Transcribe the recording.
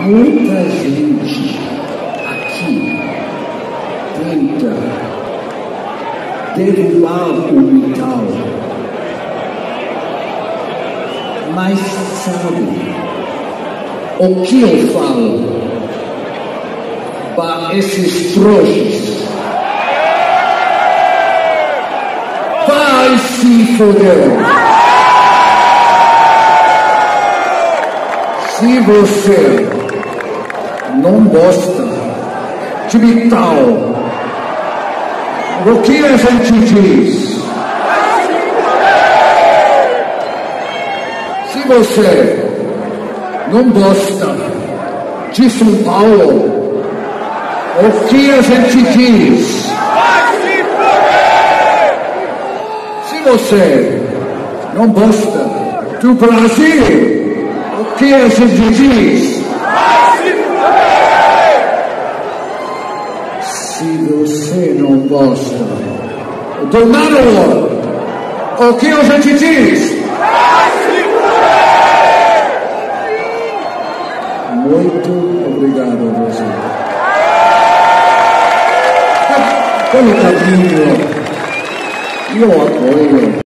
muita gente aqui tenta derrubar o metal, mas sabe o que eu falo para esses trouxas? Vai se foder! Se você não gosta de metal, o que a gente diz? Se você não gosta de São Paulo, o que a gente diz? Se você não gosta do Brasil, o que a gente diz? Se você não gosta do Manowar, o que a gente diz? Muito obrigado a você. Pelo carinho, eu apoio.